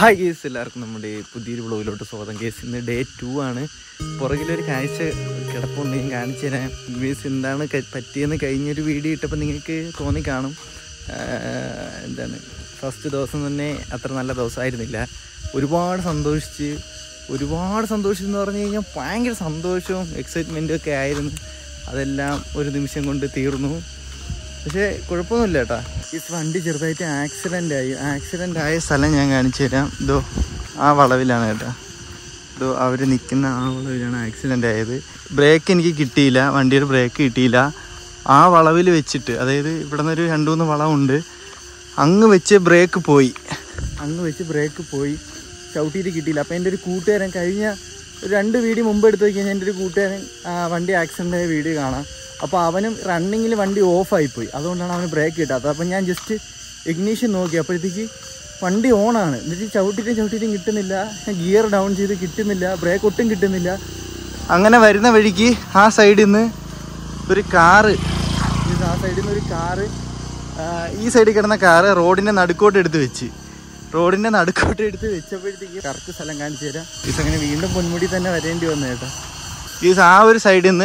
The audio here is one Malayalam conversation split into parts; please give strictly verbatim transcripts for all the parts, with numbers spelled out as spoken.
ഹായ് ഗേസ്, എല്ലാവർക്കും നമ്മുടെ പുതിയൊരു വ്ളോഗിലോട്ട് സ്വാഗതം. ഗേസ് ഇന്ന് ഡേ ടു ആണ്. പുറകിലൊരു കാഴ്ച കിടപ്പുണ്ട്, ഞാൻ കാണിച്ചു തരാം. ഗേസ് എന്താണ് പറ്റിയെന്ന് കഴിഞ്ഞൊരു വീഡിയോ ഇട്ടപ്പോൾ നിങ്ങൾക്ക് തോന്നിക്കാണും. എന്താണ് ഫസ്റ്റ് ദിവസം തന്നെ അത്ര നല്ല ദിവസമായിരുന്നില്ല. ഒരുപാട് സന്തോഷിച്ച് ഒരുപാട് സന്തോഷിച്ചെന്ന് പറഞ്ഞു കഴിഞ്ഞാൽ ഭയങ്കര സന്തോഷവും എക്സൈറ്റ്മെൻറ്റും ഒക്കെ ആയിരുന്നു. അതെല്ലാം ഒരു നിമിഷം കൊണ്ട് തീർന്നു. പക്ഷേ കുഴപ്പമൊന്നുമില്ല കേട്ടോ. ഈ വണ്ടി ചെറുതായിട്ട് ആക്സിഡൻ്റ് ആയി ആക്സിഡൻ്റ് ആയ സ്ഥലം ഞാൻ കാണിച്ചു തരാം. ഇതോ ആ വളവിലാണ് കേട്ടോ. ഇതോ അവർ നിൽക്കുന്ന ആ വളവിലാണ് ആക്സിഡൻ്റ് ആയത്. ബ്രേക്ക് എനിക്ക് കിട്ടിയില്ല, വണ്ടിയുടെ ബ്രേക്ക് കിട്ടിയില്ല. ആ വളവിൽ വെച്ചിട്ട്, അതായത് ഇവിടെ നിന്നൊരു രണ്ട് മൂന്ന് വളവുണ്ട്, അങ്ങ് വെച്ച് ബ്രേക്ക് പോയി അങ്ങ് വെച്ച് ബ്രേക്ക് പോയി ചവിട്ടിയിട്ട് കിട്ടിയില്ല. അപ്പോൾ എൻ്റെ ഒരു കൂട്ടുകാരൻ കഴിഞ്ഞ ഒരു രണ്ട് വീഡിയോ മുമ്പ് എടുത്ത് കഴിഞ്ഞാൽ എൻ്റെ ഒരു കൂട്ടുകാരൻ വണ്ടി ആക്സിഡൻ്റ് ആയ വീഡിയോ കാണാം. അപ്പോൾ അവനും റണ്ണിങ്ങിൽ വണ്ടി ഓഫായിപ്പോയി, അതുകൊണ്ടാണ് അവന് ബ്രേക്ക് കിട്ടാത്തത്. അപ്പോൾ ഞാൻ ജസ്റ്റ് ഇഗ്നീഷൻ നോക്കി, അപ്പോഴത്തേക്ക് വണ്ടി ഓണാണ്. എന്നിട്ട് ചവിട്ടിയിട്ടും ചവിട്ടിയിട്ടും കിട്ടുന്നില്ല, ഗിയർ ഡൗൺ ചെയ്ത് കിട്ടുന്നില്ല, ബ്രേക്ക് ഒട്ടും കിട്ടുന്നില്ല. അങ്ങനെ വരുന്ന വഴിക്ക് ആ സൈഡിൽ നിന്ന് ഒരു കാറ് ആ സൈഡിൽ നിന്ന് ഒരു കാറ് ഈ സൈഡിൽ കിടന്ന കാറ് റോഡിൻ്റെ നടുക്കോട്ട് എടുത്ത് വെച്ച് റോഡിൻ്റെ നടുക്കോട്ട് എടുത്ത് വെച്ചപ്പോഴത്തേക്ക് കറക്റ്റ് സ്ഥലം കാണിച്ചു തരാം. ഈസ് അങ്ങനെ വീണ്ടും പൊന്മുടി തന്നെ വരേണ്ടി വന്നു കേട്ടോ. ഈസ് ആ ഒരു സൈഡിൽ നിന്ന്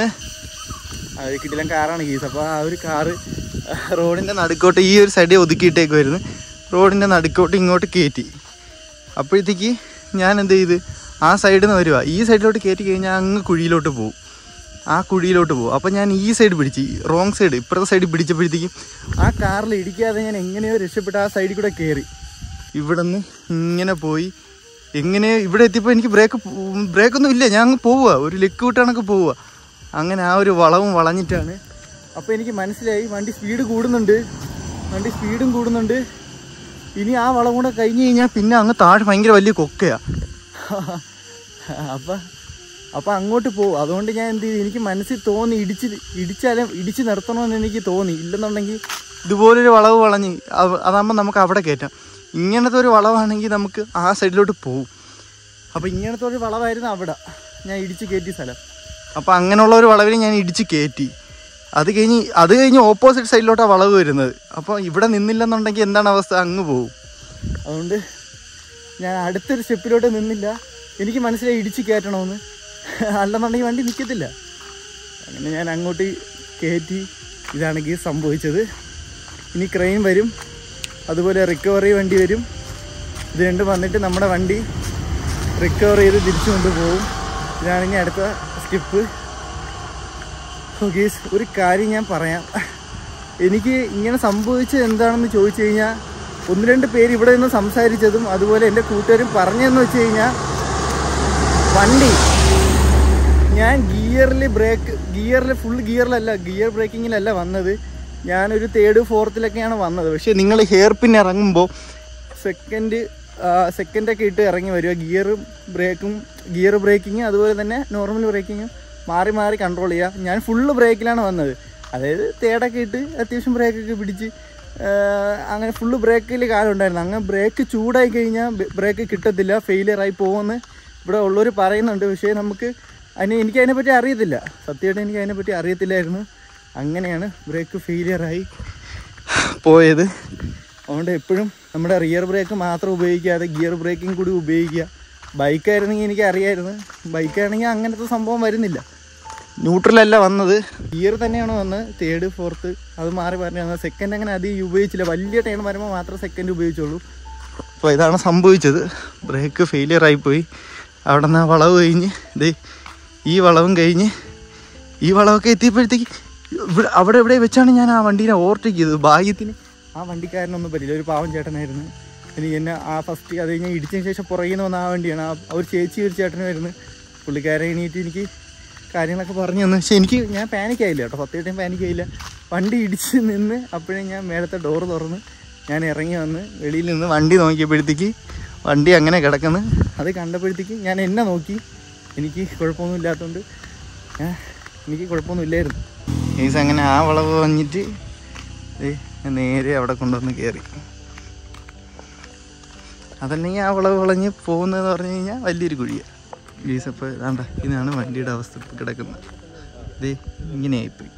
അത് കിട്ടില്ല കാറാണ് ഗീസ്. അപ്പോൾ ആ ഒരു കാറ് റോഡിൻ്റെ നടുക്കോട്ട് ഈ ഒരു സൈഡിൽ ഒതുക്കിയിട്ടേക്കുമായിരുന്നു, റോഡിൻ്റെ നടുക്കോട്ട് ഇങ്ങോട്ട് കയറ്റി. അപ്പോഴത്തേക്ക് ഞാൻ എന്ത് ചെയ്ത് ആ സൈഡിൽ നിന്ന് വരുക, ഈ സൈഡിലോട്ട് കയറ്റി കഴിഞ്ഞാൽ അങ്ങ് കുഴിയിലോട്ട് പോകും, ആ കുഴിയിലോട്ട് പോകും. അപ്പോൾ ഞാൻ ഈ സൈഡ് പിടിച്ച്, റോങ് സൈഡ് ഇപ്പുറത്തെ സൈഡിൽ പിടിച്ചപ്പോഴത്തേക്കും ആ കാറിൽ ഇടിക്കാതെ ഞാൻ എങ്ങനെയോ രക്ഷപ്പെട്ട് ആ സൈഡിൽ കൂടെ കയറി ഇവിടെ നിന്ന് ഇങ്ങനെ പോയി. എങ്ങനെയോ ഇവിടെ എത്തിയപ്പോൾ എനിക്ക് ബ്രേക്ക് ബ്രേക്കൊന്നും ഇല്ല, ഞാൻ അങ്ങ് പോവുക, ഒരു ലെക്ക് വിട്ടാണൊക്കെ പോവുക. അങ്ങനെ ആ ഒരു വളവും വളഞ്ഞിട്ടാണ്. അപ്പോൾ എനിക്ക് മനസ്സിലായി വണ്ടി സ്പീഡ് കൂടുന്നുണ്ട് വണ്ടി സ്പീഡും കൂടുന്നുണ്ട് ഇനി ആ വളം കൂടെ കഴിഞ്ഞ് കഴിഞ്ഞാൽ പിന്നെ അങ്ങ് താഴെ ഭയങ്കര വലിയ കൊക്കയാണ്. അപ്പം അപ്പം അങ്ങോട്ട് പോകും. അതുകൊണ്ട് ഞാൻ എന്ത് ചെയ്തു, എനിക്ക് മനസ്സിൽ തോന്നി ഇടിച്ച് ഇടിച്ചാലും ഇടിച്ച് നിർത്തണമെന്ന് എനിക്ക് തോന്നി. ഇല്ലെന്നുണ്ടെങ്കിൽ ഇതുപോലൊരു വളവ് വളഞ്ഞ് അതാകുമ്പോൾ നമുക്ക് അവിടെ കയറ്റാം. ഇങ്ങനത്തെ ഒരു വളവാണെങ്കിൽ നമുക്ക് ആ സൈഡിലോട്ട് പോകും. അപ്പോൾ ഇങ്ങനത്തെ ഒരു വളവായിരുന്നു അവിടെ ഞാൻ ഇടിച്ച് കയറ്റിയ സ്ഥലം. അപ്പോൾ അങ്ങനെയുള്ള ഒരു വളവിൽ ഞാൻ ഇടിച്ച് കയറ്റി. അത് കഴിഞ്ഞ് അത് കഴിഞ്ഞ് ഓപ്പോസിറ്റ് സൈഡിലോട്ടാണ് വളവ് വരുന്നത്. അപ്പോൾ ഇവിടെ നിന്നില്ലെന്നുണ്ടെങ്കിൽ എന്താണ് അവസ്ഥ, അങ്ങ് പോകും. അതുകൊണ്ട് ഞാൻ അടുത്തൊരു സ്റ്റെപ്പിലോട്ട് നിന്നില്ല. എനിക്ക് മനസ്സിലായി ഇടിച്ച് കയറ്റണമെന്ന്, അല്ലെന്നുണ്ടെങ്കിൽ വണ്ടി നിൽക്കത്തില്ല. അങ്ങനെ ഞാൻ അങ്ങോട്ട് കയറ്റി. ഇതാണ് ഈ സംഭവിച്ചത്. ഇനി ക്രെയിൻ വരും, അതുപോലെ റിക്കവറി വണ്ടി വരും. ഇത് രണ്ടും വന്നിട്ട് നമ്മുടെ വണ്ടി റിക്കവർ ചെയ്ത് തിരിച്ചു കൊണ്ടുപോകും. ഇതാണ് ഇനി അടുത്ത സ്റ്റെപ്പ്. ഓക്കെ, ഒരു കാര്യം ഞാൻ പറയാം. എനിക്ക് ഇങ്ങനെ സംഭവിച്ചത് എന്താണെന്ന് ചോദിച്ചു കഴിഞ്ഞാൽ, ഒന്ന് രണ്ട് പേര് ഇവിടെ നിന്ന് സംസാരിച്ചതും അതുപോലെ എൻ്റെ കൂട്ടുകാരും പറഞ്ഞതെന്ന് വെച്ച് കഴിഞ്ഞാൽ, വണ്ടി ഞാൻ ഗിയറിൽ ബ്രേക്ക് ഗിയറിൽ ഫുൾ ഗിയറിലല്ല, ഗിയർ ബ്രേക്കിങ്ങിലല്ല വന്നത്. ഞാനൊരു തേർഡ് ഫോർത്തിലൊക്കെയാണ് വന്നത്. പക്ഷേ നിങ്ങൾ ഹെയർ പിൻ ഇറങ്ങുമ്പോൾ സെക്കൻഡ് സെക്കൻഡൊക്കെ ഇട്ട് ഇറങ്ങി വരിക. ഗിയറും ബ്രേക്കും ഗിയർ ബ്രേക്കിങ് അതുപോലെ തന്നെ നോർമൽ ബ്രേക്കിങ്ങും മാറി മാറി കൺട്രോൾ ചെയ്യുക. ഞാൻ ഫുള്ള് ബ്രേക്കിലാണ് വന്നത്, അതായത് തേടൊക്കെ ഇട്ട് അത്യാവശ്യം ബ്രേക്കൊക്കെ പിടിച്ച് അങ്ങനെ ഫുള്ള് ബ്രേക്കിൽ കാലുണ്ടായിരുന്നു. അങ്ങനെ ബ്രേക്ക് ചൂടായി കഴിഞ്ഞാൽ ബ്രേക്ക് കിട്ടത്തില്ല, ഫെയിലിയറായി പോകുമെന്ന് ഇവിടെ ഉള്ളവർ പറയുന്നുണ്ട്. പക്ഷേ നമുക്ക് അതിന് എനിക്ക് അതിനെപ്പറ്റി അറിയത്തില്ല, സത്യമായിട്ട് എനിക്ക് അതിനെപ്പറ്റി അറിയത്തില്ലായിരുന്നു. അങ്ങനെയാണ് ബ്രേക്ക് ഫെയിലിയറായി പോയത്. അതുകൊണ്ട് എപ്പോഴും നമ്മുടെ റിയർ ബ്രേക്ക് മാത്രം ഉപയോഗിക്കാതെ ഗിയർ ബ്രേക്കിംഗ് കൂടി ഉപയോഗിക്കുക. ബൈക്കായിരുന്നെങ്കിൽ എനിക്ക് അറിയായിരുന്നു, ബൈക്കാണെങ്കിൽ അങ്ങനത്തെ സംഭവം വരുന്നില്ല. ന്യൂട്രലല്ല വന്നത്, ഗിയർ തന്നെയാണ് വന്നത്, തേർഡ് ഫോർത്ത് അത് മാറി മാറി വന്നത്. സെക്കൻഡ് അങ്ങനെ അധികം ഉപയോഗിച്ചില്ല, വലിയ ടേൺ വരുമ്പോൾ മാത്രമേ സെക്കൻഡ് ഉപയോഗിച്ചുള്ളൂ. അപ്പോൾ ഇതാണ് സംഭവിച്ചത്, ബ്രേക്ക് ഫെയിലിയറായിപ്പോയി. അവിടെ നിന്ന് ആ വളവ് കഴിഞ്ഞ് ഇതേ ഈ വളവും കഴിഞ്ഞ് ഈ വളവൊക്കെ എത്തിയപ്പോഴത്തേക്ക് ഇവിടെ അവിടെ ഇവിടെ വെച്ചാണ് ഞാൻ ആ വണ്ടീനെ ഓവർടേക്ക് ചെയ്തത്. ഭാഗ്യത്തിന് ആ വണ്ടിക്കാരനൊന്നും പറ്റില്ല, ഒരു പാവം ചേട്ടനായിരുന്നു. എനിക്ക് എന്നെ ആ ഫസ്റ്റ് അത് കഴിഞ്ഞാൽ ഇടിച്ചതിന് ശേഷം പുറകിൽ നിന്ന് വന്ന ആ വണ്ടിയാണ്, ആ ഒരു ചേച്ചി ഒരു ചേട്ടനായിരുന്നു. പുള്ളിക്കാരൻ എണീറ്റ് എനിക്ക് കാര്യങ്ങളൊക്കെ പറഞ്ഞു തന്നു. പക്ഷേ എനിക്ക് ഞാൻ പാനിക്കായില്ല കേട്ടോ, സത്യമായിട്ടും പാനിക്കായില്ല. വണ്ടി ഇടിച്ച് നിന്ന് അപ്പോഴേ ഞാൻ മേലത്തെ ഡോറ് തുറന്ന് ഞാൻ ഇറങ്ങി വന്ന് വെളിയിൽ നിന്ന് വണ്ടി നോക്കിയപ്പോഴത്തേക്ക് വണ്ടി അങ്ങനെ കിടക്കുന്നു. അത് കണ്ടപ്പോഴത്തേക്ക് ഞാൻ എന്നെ നോക്കി, എനിക്ക് കുഴപ്പമൊന്നും ഇല്ലാത്തതുകൊണ്ട് എനിക്ക് കുഴപ്പമൊന്നുമില്ലായിരുന്നു. ഏസ് അങ്ങനെ ആ വളവ് വന്നിട്ട് നേരെ അവിടെ കൊണ്ടുവന്ന് കയറി. അതല്ലെങ്കിൽ ആ വളവ് വളഞ്ഞ് പോകുന്നതെന്ന് പറഞ്ഞു കഴിഞ്ഞാൽ വലിയൊരു കുഴിയാണ്. ഗീസ് അപ്പോൾ വേണ്ട, ഇതാണ് വണ്ടിയുടെ അവസ്ഥ ഇപ്പോൾ കിടക്കുന്നത്. ഇത് ഇങ്ങനെയായിപ്പോയി.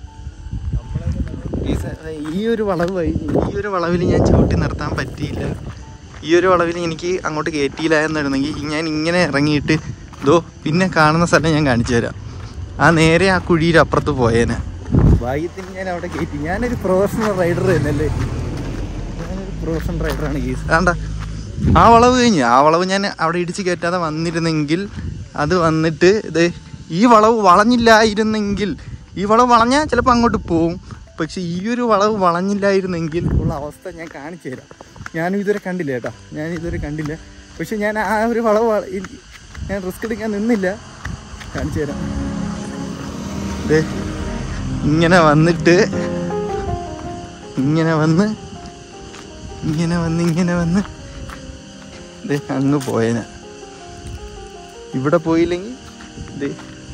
ഗീസ് ഈ ഒരു വളവ് ഈ ഒരു വളവിൽ ഞാൻ ചവിട്ടി നിർത്താൻ പറ്റിയില്ല. ഈ ഒരു വളവിൽ എനിക്ക് അങ്ങോട്ട് കയറ്റിയില്ല എന്നിരുന്നെങ്കിൽ ഞാൻ ഇങ്ങനെ ഇറങ്ങിയിട്ട് ഇതോ പിന്നെ കാണുന്ന സ്ഥലം ഞാൻ കാണിച്ചു തരാം. ആ നേരെ ആ കുഴിയുടെ അപ്പുറത്ത് പോയേനെ. ഭാഗ്യത്തിന് ഞാൻ അവിടെ കയറ്റി. ഞാനൊരു പ്രൊഫഷണൽ റൈഡർ തന്നെയല്ലേ, ഞാനൊരു പ്രൊഫഷണൽ റൈഡറാണ് കേസ്. വേണ്ട ആ വളവ് കഴിഞ്ഞ് ആ വളവ് ഞാൻ അവിടെ ഇടിച്ച് കയറ്റാതെ വന്നിരുന്നെങ്കിൽ അത് വന്നിട്ട് ഇത് ഈ വളവ് വളഞ്ഞില്ലായിരുന്നെങ്കിൽ, ഈ വളവ് വളഞ്ഞാൽ ചിലപ്പോൾ അങ്ങോട്ട് പോവും. പക്ഷെ ഈ ഒരു വളവ് വളഞ്ഞില്ലായിരുന്നെങ്കിൽ ഉള്ള അവസ്ഥ ഞാൻ കാണിച്ചു തരാം. ഞാനും ഇതുവരെ കണ്ടില്ല കേട്ടോ, ഞാൻ ഇതുവരെ കണ്ടില്ല. പക്ഷെ ഞാൻ ആ ഒരു വളവ് ഞാൻ റിസ്ക് എടുക്കാൻ നിന്നില്ല. കാണിച്ചു തരാം. ഇതേ ഇങ്ങനെ വന്നിട്ട് ഇങ്ങനെ വന്ന് ഇങ്ങനെ വന്ന് ഇങ്ങനെ വന്ന് ഇതേ അങ്ങ് പോയേനെ. ഇവിടെ പോയില്ലെങ്കിൽ ഇതേ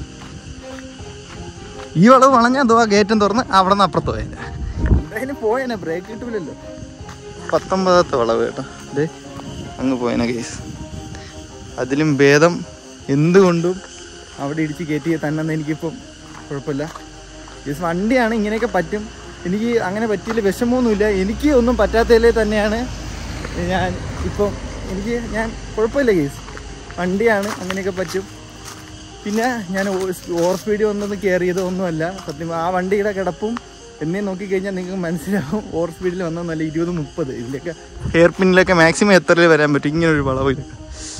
ഈ വളവ് വളഞ്ഞാൽ എന്തോ ആ ഗേറ്റും തുറന്ന് അവിടെ നിന്ന് അപ്പുറത്ത് പോയേനെ. എന്തായാലും പോയേനെ, ബ്രേക്ക് കിട്ടൂലല്ലോ. പത്തൊമ്പതാമത്തെ വളവ് കേട്ടോ, ഇതേ അങ്ങ് പോയേനെ കേസ്. അതിലും ഭേദം എന്തുകൊണ്ടും അവിടെ ഇടിച്ച് കയറ്റിയ തന്നെ എനിക്കിപ്പം കുഴപ്പമില്ല. കേസ് വണ്ടിയാണ്, ഇങ്ങനെയൊക്കെ പറ്റും. എനിക്ക് അങ്ങനെ പറ്റിയില്ല, വിഷമമൊന്നുമില്ല. എനിക്ക് ഒന്നും പറ്റാത്തതിൽ തന്നെയാണ് ഞാൻ ഇപ്പം എനിക്ക് ഞാൻ കുഴപ്പമില്ല കേസ്. വണ്ടിയാണ്, അങ്ങനെയൊക്കെ പറ്റും. പിന്നെ ഞാൻ ഓവർ സ്പീഡ് വന്നത് കയറിയത് ഒന്നുമല്ല സത്യം. ആ വണ്ടിയുടെ കിടപ്പും എന്നെ നോക്കിക്കഴിഞ്ഞാൽ നിങ്ങൾക്ക് മനസ്സിലാവും ഓവർ സ്പീഡിൽ വന്നതല്ല. ഇരുപത് മുപ്പത് ഇതിലൊക്കെ ഹെയർ പിന്നിലൊക്കെ മാക്സിമം എത്രയിൽ വരാൻ പറ്റും ഇങ്ങനൊരു വളവിലൊക്കെ.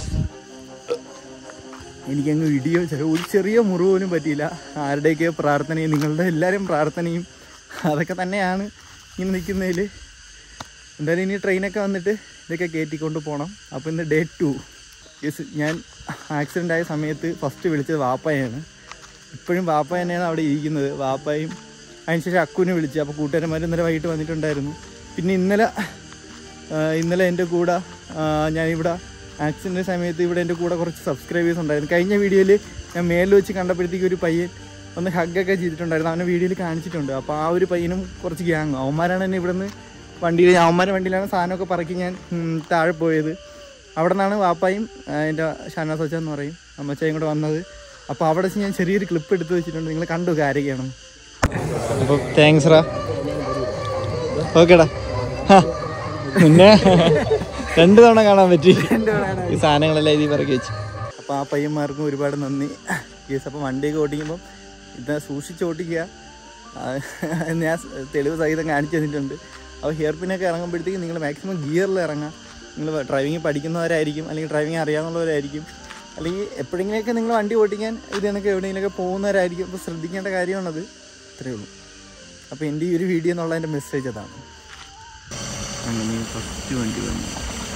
എനിക്കങ്ങ് ഇടിയോ ചെറിയ ഒരു ചെറിയ മുറിവ് പോലും പറ്റിയില്ല. ആരുടെയൊക്കെ പ്രാർത്ഥനയും നിങ്ങളുടെ എല്ലാവരും പ്രാർത്ഥനയും അതൊക്കെ തന്നെയാണ് ഇങ്ങനെ നിൽക്കുന്നതിൽ. എന്തായാലും ഇനി ട്രെയിനൊക്കെ വന്നിട്ട് ഇതൊക്കെ കയറ്റിക്കൊണ്ട് പോകണം. അപ്പോൾ ഇന്ന് ഡേ ടു. യെസ്, ഞാൻ ആക്സിഡൻ്റ് ആയ സമയത്ത് ഫസ്റ്റ് വിളിച്ചത് വാപ്പയാണ്. ഇപ്പോഴും വാപ്പ തന്നെയാണ് അവിടെ ഇരിക്കുന്നത്. വാപ്പയും അതിനുശേഷം അക്കുവിനെ വിളിച്ചു. അപ്പോൾ കൂട്ടുകാരന്മാർ ഇന്നലെ വൈകിട്ട് വന്നിട്ടുണ്ടായിരുന്നു. പിന്നെ ഇന്നലെ ഇന്നലെ എൻ്റെ കൂടെ ഞാനിവിടെ ആക്സിഡൻ്റ് സമയത്ത് ഇവിടെ എൻ്റെ കൂടെ കുറച്ച് സബ്സ്ക്രൈബേഴ്സ് ഉണ്ടായിരുന്നു. കഴിഞ്ഞ വീഡിയോയിൽ ഞാൻ മേലിൽ വെച്ച് കണ്ടപ്പോഴത്തേക്ക് ഒരു പയ്യൻ ഒന്ന് ഹഗ്ഗൊക്കെ ചെയ്തിട്ടുണ്ടായിരുന്നു. അവനെ വീഡിയോയിൽ കാണിച്ചിട്ടുണ്ട്. അപ്പോൾ ആ ഒരു പയ്യനും കുറച്ച് ഗ്യാങ് അവന്മാരാണ് എന്നെ ഇവിടെ നിന്ന് വണ്ടിയിൽ അവന്മാരുടെ വണ്ടിയിലാണ് സാധനമൊക്കെ പറക്കി ഞാൻ താഴെ പോയത്. അവിടെ നിന്നാണ് വാപ്പായും എൻ്റെ ഷാനാസ് വച്ച എന്ന് പറയും അമ്മച്ചായും കൂടെ വന്നത്. അപ്പോൾ അവിടെ വെച്ച് ഞാൻ ചെറിയൊരു ക്ലിപ്പ് എടുത്ത് വെച്ചിട്ടുണ്ട്. നിങ്ങൾ കണ്ടു ആരൊക്കെയാണ്. അപ്പോൾ താങ്ക്സ് റാ. ഓക്കേടാ. പിന്നെ രണ്ട് തവണ കാണാൻ പറ്റി ഈ സാധനങ്ങളെല്ലാം ഇതിൽ പറക്കി വെച്ചു. അപ്പോൾ ആ പയ്യന്മാർക്കും ഒരുപാട് നന്ദി കേസ്. അപ്പോൾ വണ്ടിയൊക്കെ ഓടിക്കുമ്പം ഇത് സൂക്ഷിച്ച് ഓടിക്കുക. ഞാൻ തെളിവ് സഹിതം കാണിച്ചു തന്നിട്ടുണ്ട്. അപ്പോൾ ഹെയർ പിന്നൊക്കെ ഇറങ്ങുമ്പോഴത്തേക്കും നിങ്ങൾ മാക്സിമം ഗിയറിൽ ഇറങ്ങുക. നിങ്ങൾ ഡ്രൈവിങ് പഠിക്കുന്നവരായിരിക്കും, അല്ലെങ്കിൽ ഡ്രൈവിങ് അറിയാവുന്നവരായിരിക്കും, അല്ലെങ്കിൽ എപ്പോഴെങ്കിലുമൊക്കെ നിങ്ങൾ വണ്ടി ഓടിക്കാൻ ഇത് കണക്ക് എവിടെയെങ്കിലുമൊക്കെ പോകുന്നവരായിരിക്കും. അപ്പോൾ ശ്രദ്ധിക്കേണ്ട കാര്യമാണത്. ഇത്രയേ ഉള്ളൂ. അപ്പോൾ എൻ്റെ ഈ ഒരു വീഡിയോ എന്നുള്ളതിൻ്റെ മെസ്സേജ് അതാണ്. അങ്ങനെ ഫസ്റ്റ് വണ്ടി വന്നു.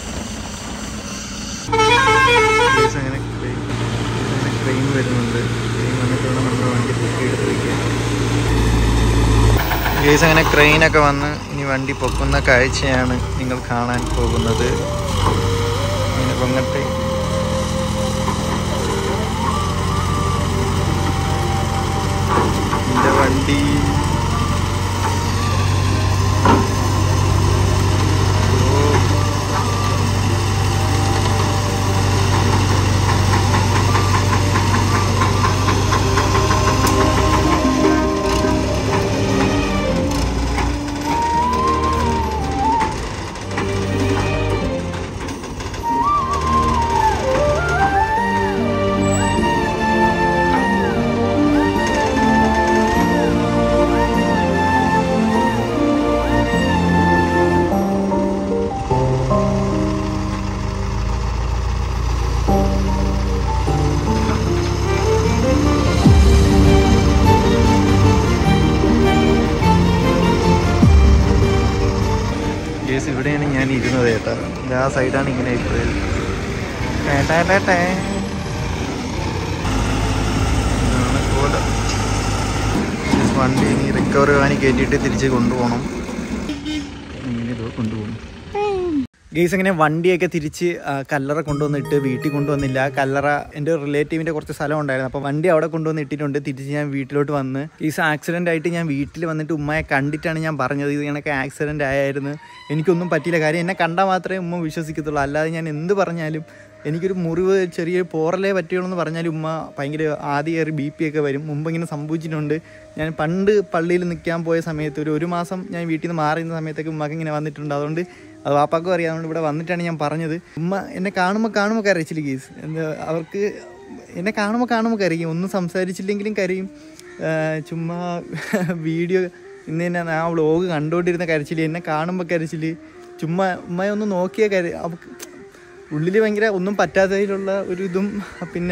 അങ്ങനെ ട്രെയിൻ വരുന്നുണ്ട്. ട്രെയിൻ വന്നിട്ടുള്ള നമ്മുടെ വണ്ടി പൊക്കി എടുത്ത് വയ്ക്കുക. ഗേസ് അങ്ങനെ ട്രെയിനൊക്കെ വന്ന് ഇനി വണ്ടി പൊക്കുന്ന കാഴ്ചയാണ് നിങ്ങൾ കാണാൻ പോകുന്നത്. ഇങ്ങനെ പൊങ്ങട്ടെ. എൻ്റെ വണ്ടി ഇവിടെയാണ് ഞാൻ ഇരുന്നത് കേട്ടോ. ആ സൈഡാണ് ഇങ്ങനെ ആയിപ്പോയത്. വണ്ടി ഇനി റിക്കവറി വാങ്ങി കയറ്റിയിട്ട് തിരിച്ച് കൊണ്ടുപോകണം. ഇങ്ങനെ ഇതോ കൊണ്ടുപോകണം. ഗെയ്സ് അങ്ങനെ വണ്ടിയൊക്കെ തിരിച്ച് കല്ലറ കൊണ്ടുവന്നിട്ട് വീട്ടിൽ കൊണ്ടുവന്നില്ല. കല്ലറ എൻ്റെ റിലേറ്റീവിൻ്റെ കുറച്ച് സ്ഥലം ഉണ്ടായിരുന്നു. അപ്പോൾ വണ്ടി അവിടെ കൊണ്ടുവന്ന് ഇട്ടിട്ടുണ്ട്. തിരിച്ച് ഞാൻ വീട്ടിലോട്ട് വന്ന് ഗെയ്സ് ആക്സിഡൻ്റ് ആയിട്ട് ഞാൻ വീട്ടിൽ വന്നിട്ട് ഉമ്മയെ കണ്ടിട്ടാണ് ഞാൻ പറഞ്ഞത് ഇത് കണക്ക് ആക്സിഡൻ്റ് ആയായിരുന്നു, എനിക്കൊന്നും പറ്റിയില്ല. കാര്യം എന്നെ കണ്ടാൽ മാത്രമേ ഉമ്മ വിശ്വസിക്കത്തുള്ളൂ. അല്ലാതെ ഞാൻ എന്ത് പറഞ്ഞാലും എനിക്കൊരു മുറിവ് ചെറിയ പോറലേ പറ്റുള്ളൂ എന്ന് പറഞ്ഞാലും ഉമ്മ ഭയങ്കര ആദ്യം കയറി ബി പി ഒക്കെ വരും. മുമ്പ് ഇങ്ങനെ സംഭവിച്ചിട്ടുണ്ട്. ഞാൻ പണ്ട് പള്ളിയിൽ നിൽക്കാൻ പോയ സമയത്ത് ഒരു ഒരു മാസം ഞാൻ വീട്ടിൽ നിന്ന് മാറി നിന്ന സമയത്തൊക്കെ ഉമ്മക്ക് ഇങ്ങനെ വന്നിട്ടുണ്ട്. അതുകൊണ്ട് അത് വാപ്പാക്കും അറിയാം. അതുകൊണ്ട് ഇവിടെ വന്നിട്ടാണ് ഞാൻ പറഞ്ഞത്. ഉമ്മ എന്നെ കാണുമ്പോൾ കാണുമ്പോൾ കരച്ചില്ല കേസ്. എന്താ അവർക്ക് എന്നെ കാണുമ്പോൾ കാണുമ്പോൾ കരയും, ഒന്നും സംസാരിച്ചില്ലെങ്കിലും കരയും. ചുമ്മാ വീഡിയോ ഇന്ന് തന്നെ ആ വ്ളോഗ് കണ്ടുകൊണ്ടിരുന്ന കരച്ചില്, എന്നെ കാണുമ്പോൾ കരച്ചില്, ചുമ്മാ ഉമ്മയെ ഒന്ന് നോക്കിയാൽ കര അവർക്ക് ഉള്ളിൽ ഭയങ്കര ഒന്നും പറ്റാത്തതിലുള്ള ഒരു ഇതും. പിന്നെ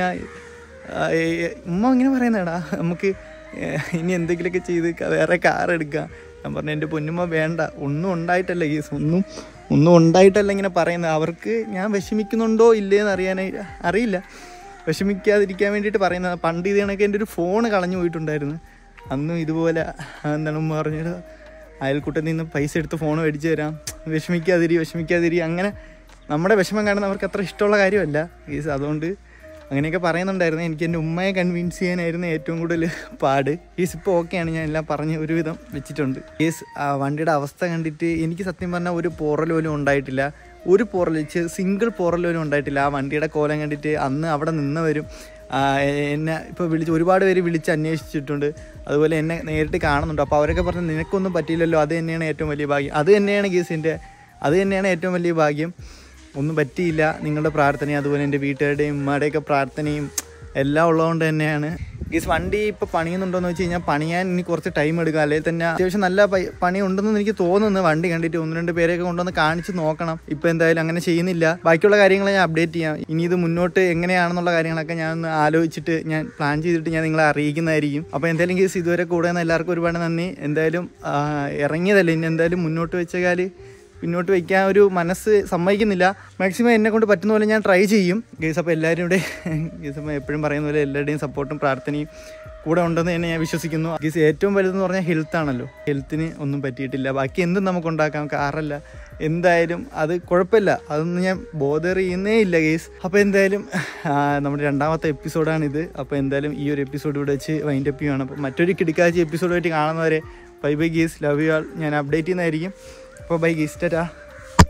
ഉമ്മ ഇങ്ങനെ പറയുന്നേടാ നമുക്ക് ഇനി എന്തെങ്കിലുമൊക്കെ ചെയ്ത് വേറെ കാർ എടുക്കാം. ഞാൻ പറഞ്ഞു എൻ്റെ പൊന്നുമ്മ വേണ്ട, ഒന്നും ഉണ്ടായിട്ടല്ല കേസ്, ഒന്നും ഒന്നും ഉണ്ടായിട്ടല്ല ഇങ്ങനെ പറയുന്നത്. അവർക്ക് ഞാൻ വിഷമിക്കുന്നുണ്ടോ ഇല്ലേന്ന് അറിയാനായി അറിയില്ല, വിഷമിക്കാതിരിക്കാൻ വേണ്ടിയിട്ട് പറയുന്നത്. പണ്ട് ഇത് കണക്ക് എൻ്റെ ഒരു ഫോൺ കളഞ്ഞു പോയിട്ടുണ്ടായിരുന്നു. അന്നും ഇതുപോലെ എന്താണ് ഉമ്മ പറഞ്ഞത്, അയൽക്കൂട്ടത്തിൽ നിന്ന് പൈസ എടുത്ത് ഫോൺ മേടിച്ച് തരാം, വിഷമിക്കാതിരി വിഷമിക്കാതിരി അങ്ങനെ നമ്മുടെ വിഷമം കാണുന്ന അവർക്ക് അത്ര ഇഷ്ടമുള്ള കാര്യമല്ല കേസ്. അതുകൊണ്ട് അങ്ങനെയൊക്കെ പറയുന്നുണ്ടായിരുന്നു. എനിക്ക് എൻ്റെ ഉമ്മയെ കൺവിൻസ് ചെയ്യാനായിരുന്നു ഏറ്റവും കൂടുതൽ പാട്. കേസ് ഇപ്പോൾ ഓക്കെയാണ്, ഞാൻ എല്ലാം പറഞ്ഞ് ഒരുവിധം വെച്ചിട്ടുണ്ട്. കേസ് വണ്ടിയുടെ അവസ്ഥ കണ്ടിട്ട് എനിക്ക് സത്യം പറഞ്ഞാൽ ഒരു പോറൽ പോലും ഉണ്ടായിട്ടില്ല, ഒരു പോറൽ സിംഗിൾ പോറൽ പോലും ഉണ്ടായിട്ടില്ല. ആ വണ്ടിയുടെ കോലം കണ്ടിട്ട് അന്ന് അവിടെ നിന്നവരും എന്നെ ഇപ്പോൾ വിളിച്ച് ഒരുപാട് പേര് വിളിച്ച് അന്വേഷിച്ചിട്ടുണ്ട്, അതുപോലെ എന്നെ നേരിട്ട് കാണുന്നുണ്ട്. അപ്പോൾ അവരൊക്കെ പറഞ്ഞു നിനക്കൊന്നും പറ്റിയില്ലല്ലോ, അത് തന്നെയാണ് ഏറ്റവും വലിയ ഭാഗ്യം. അത് തന്നെയാണ് കേസിൻ്റെ അത് തന്നെയാണ് ഏറ്റവും വലിയ ഭാഗ്യം. ഒന്നും പറ്റിയില്ല, നിങ്ങളുടെ പ്രാർത്ഥനയും അതുപോലെ എൻ്റെ വീട്ടുകാരുടെയും ഉമ്മയുടെയൊക്കെ പ്രാർത്ഥനയും എല്ലാം ഉള്ളതുകൊണ്ട് തന്നെയാണ്. ഗീസ് വണ്ടി ഇപ്പോൾ പണിയുന്നുണ്ടോയെന്ന് വെച്ച് കഴിഞ്ഞാൽ പണിയാൻ ഇനി കുറച്ച് ടൈം എടുക്കും. അല്ലെങ്കിൽ തന്നെ അത്യാവശ്യം നല്ല പണി ഉണ്ടെന്ന് എനിക്ക് തോന്നുന്നു. വണ്ടി കണ്ടിട്ട് ഒന്ന് രണ്ട് പേരെയൊക്കെ കൊണ്ടുവന്ന് കാണിച്ച് നോക്കണം. ഇപ്പോൾ എന്തായാലും അങ്ങനെ ചെയ്യുന്നില്ല. ബാക്കിയുള്ള കാര്യങ്ങൾ ഞാൻ അപ്ഡേറ്റ് ചെയ്യാം. ഇനി ഇത് മുന്നോട്ട് എങ്ങനെയാണെന്നുള്ള കാര്യങ്ങളൊക്കെ ഞാൻ ഒന്ന് ആലോചിച്ചിട്ട് ഞാൻ പ്ലാൻ ചെയ്തിട്ട് ഞാൻ നിങ്ങളെ അറിയിക്കുന്നതായിരിക്കും. അപ്പോൾ എന്തായാലും ഗീസ് ഇതുവരെ കൂടെ എല്ലാവർക്കും ഒരുപാട് നന്ദി. എന്തായാലും ഇറങ്ങിയതല്ലേ, ഇനി എന്തായാലും മുന്നോട്ട് വെച്ചാൽ പിന്നോട്ട് വയ്ക്കാൻ ഒരു മനസ്സ് സമ്മതിക്കുന്നില്ല. മാക്സിമം എന്നെ കൊണ്ട് പറ്റുന്ന പോലെ ഞാൻ ട്രൈ ചെയ്യും ഗേസ്. അപ്പോൾ എല്ലാവരും ഇവിടെ ഗേസ് അപ്പോൾ എപ്പോഴും പറയുന്ന പോലെ എല്ലാവരുടെയും സപ്പോർട്ടും പ്രാർത്ഥനയും കൂടെ ഉണ്ടെന്ന് തന്നെ ഞാൻ വിശ്വസിക്കുന്നു. ഗേസ് ഏറ്റവും വലുതെന്ന് പറഞ്ഞാൽ ഹെൽത്താണല്ലോ, ഹെൽത്തിന് ഒന്നും പറ്റിയിട്ടില്ല. ബാക്കി എന്തും നമുക്ക് ഉണ്ടാക്കാം, കാറല്ല എന്തായാലും അത് കുഴപ്പമില്ല, അതൊന്നും ഞാൻ ബോധർ ചെയ്യുന്നേ ഇല്ല ഗേസ്. അപ്പോൾ എന്തായാലും നമ്മുടെ രണ്ടാമത്തെ എപ്പിസോഡാണിത്. അപ്പോൾ എന്തായാലും ഈ ഒരു എപ്പിസോഡ് ഇവിടെ വെച്ച് വൈൻഡ് അപ്പ് ചെയ്യുകയാണ്. അപ്പോൾ മറ്റൊരു കിടക്കാഴ്ച എപ്പിസോഡായിട്ട് കാണുന്നവരെ bye bye guys, love you all. ഞാൻ അപ്ഡേറ്റ് ചെയ്യുന്നതായിരിക്കും. അപ്പോൾ ബൈ ഗേസ്, ടാറ്റാ.